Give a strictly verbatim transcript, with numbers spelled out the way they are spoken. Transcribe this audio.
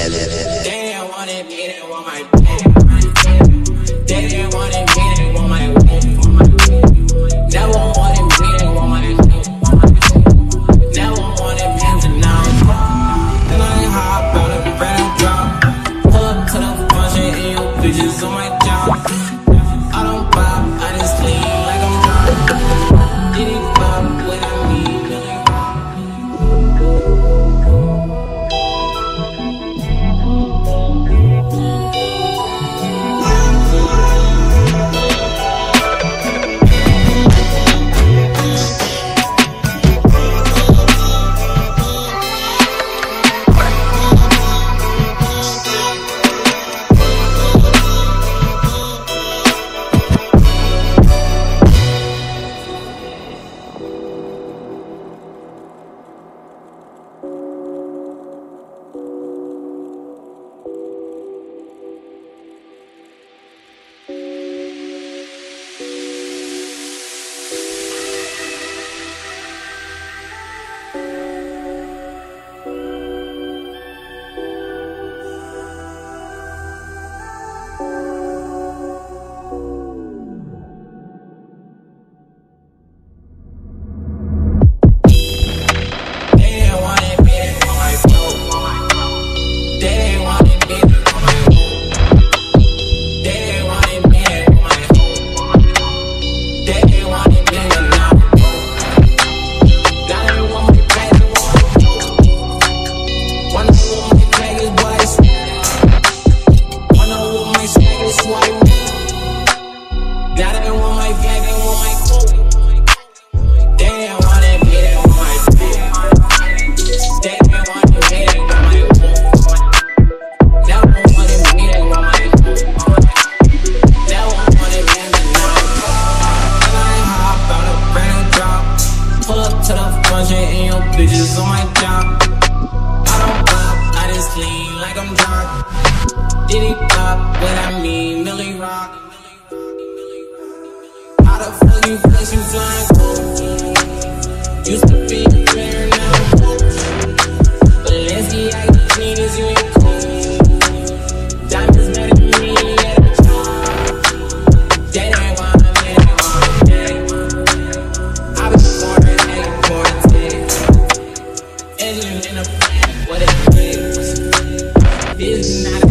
They didn't want it, me, they want my back. They didn't want it, me, they want my back. Never wanted me, they want my back. Never wanted me to know. Then I hop out of the brand drop. Pull up to the function and your bitches on my job. I don't pop, I just clean like I'm drunk. Did it pop what I mean? Bitches on my job. I don't pop, I just clean like I'm drunk. Did it pop what I mean? Millie rock. How the fuck you flex, you flying? Used to be a player, now I'm coach. But let's see how you clean as you ain't cool. Diamonds better than me at a job. That ain't why I'm in it all day. I've been born and acting for a day. In a plan, what it is. This is not a